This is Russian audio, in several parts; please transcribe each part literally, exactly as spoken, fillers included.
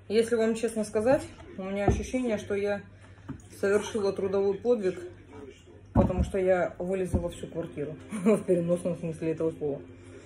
Если вам честно сказать, у меня ощущение, что я совершила трудовой подвиг, потому что я вылезала всю квартиру. В переносном смысле этого слова.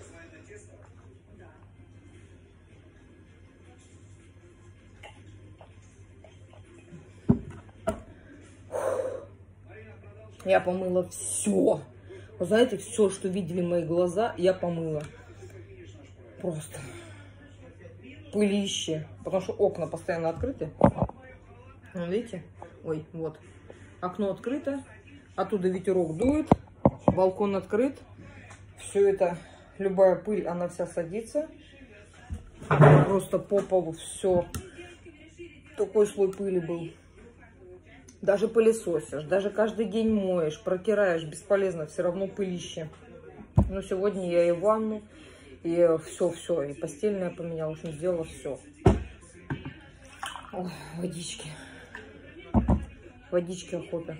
Я помыла все. Вы знаете, все, что видели мои глаза, я помыла. Просто пылище. Потому что окна постоянно открыты. Видите? Ой, вот. Окно открыто. Оттуда ветерок дует. Балкон открыт. Все это, любая пыль, она вся садится. Просто по полу все. Такой слой пыли был. Даже пылесосишь, даже каждый день моешь, протираешь, бесполезно, все равно пылище. Но сегодня я и ванну, и все-все, и постельное поменяла, в общем, сделала все. Ой, водички. Водички охота.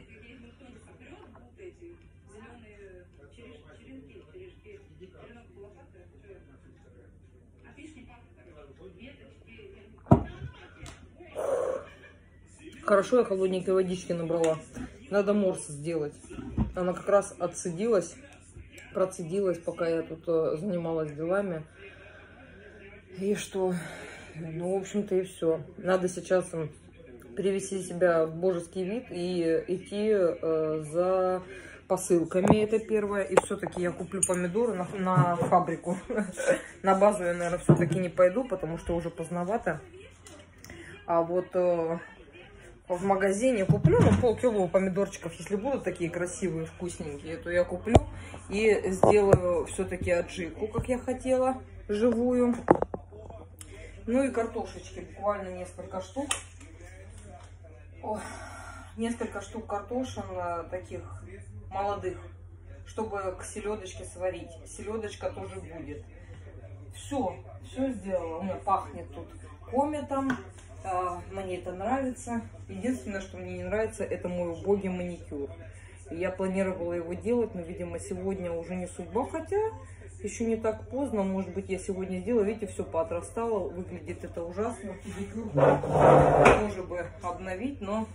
Хорошо, я холодненькой водички набрала. Надо морс сделать. Она как раз отцедилась, процедилась, пока я тут э, занималась делами. И что? Ну, в общем-то, и все. Надо сейчас э, привести себя в божеский вид и идти э, за посылками. Это первое. И все-таки я куплю помидоры на, на фабрику. На базу я, наверное, все-таки не пойду, потому что уже поздновато. А вот... Э, в магазине куплю, ну, полкило помидорчиков, если будут такие красивые, вкусненькие, то я куплю и сделаю все-таки аджику, как я хотела, живую. Ну и картошечки, буквально несколько штук. О, несколько штук картошин таких молодых, чтобы к селедочке сварить. Селедочка тоже будет. Все, все сделала. У меня пахнет тут кометом. Мне это нравится. Единственное, что мне не нравится, это мой убогий маникюр. Я планировала его делать, но, видимо, сегодня уже не судьба. Хотя еще не так поздно. Может быть, я сегодня сделаю. Видите, все поотрастало. Выглядит это ужасно. Педикюр тоже бы обновить, но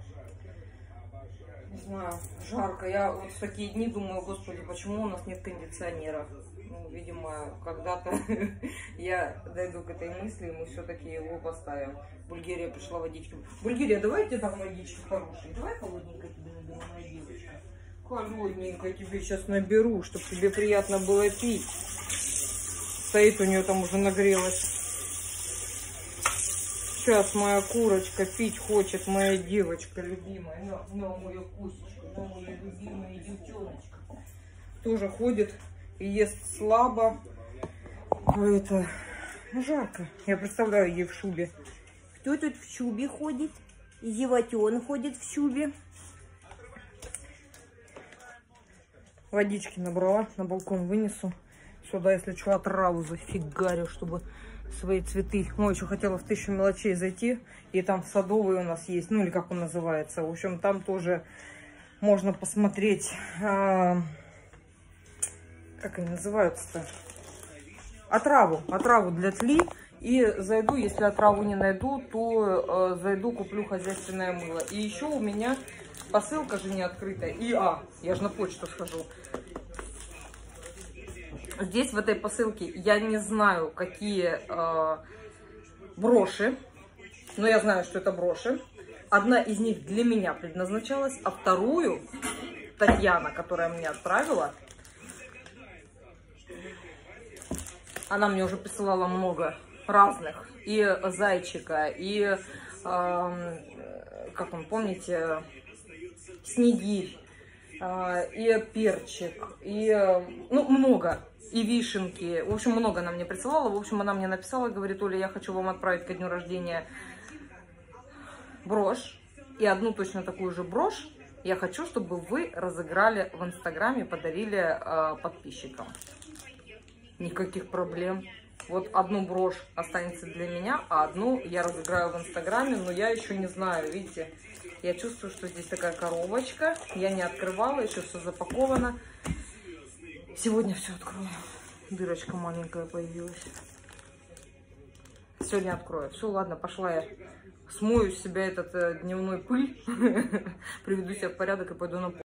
не знаю, жарко. Я вот в такие дни думаю, господи, почему у нас нет кондиционера? Ну, видимо, когда-то я дойду к этой мысли, и мы все-таки его поставим. Бульгерия пришла водички. Бульгерия, давай тебе там водички хорошие. Давай холодненько тебе наберу, моя девочка. Холодненько тебе сейчас наберу, чтобы тебе приятно было пить. Стоит у нее там уже нагрелась. Сейчас моя курочка пить хочет, моя девочка любимая. На, на мою кусечку, на моя любимая девчоночка. Тоже ходит и ест слабо. Это жарко. Я представляю ей в шубе. Кто тут в шубе ходит? Зеватен ходит в шубе. Водички набрала, на балкон вынесу. Сюда, если что, отраву зафигарю, чтобы свои цветы. Ой, еще хотела в тысячу мелочей зайти. И там садовый у нас есть. Ну, или как он называется. В общем, там тоже можно посмотреть... А... Как они называются-то? Отраву. Отраву для тли. И зайду, если отраву не найду, то э, зайду, куплю хозяйственное мыло. И еще у меня посылка же не открытая. И, а, я же на почту схожу. Здесь, в этой посылке, я не знаю, какие э, броши. Но я знаю, что это броши. Одна из них для меня предназначалась, а вторую Татьяна, которая мне отправила, она мне уже присылала много разных. И зайчика, и, э, как он, помните, снегирь, э, и перчик, и, ну, много. И вишенки. В общем, много она мне присылала. В общем, она мне написала, говорит: Оля, я хочу вам отправить ко дню рождения брошь. И одну точно такую же брошь я хочу, чтобы вы разыграли в Инстаграме, подарили э, подписчикам. Никаких проблем. Вот одну брошь останется для меня, а одну я разыграю в Инстаграме, но я еще не знаю, видите. Я чувствую, что здесь такая коробочка. Я не открывала, еще все запаковано. Сегодня все открою. Дырочка маленькая появилась. сегодня открою. Все, ладно, пошла я. Смою с себя этот э, дневной пыль, приведу себя в порядок и пойду на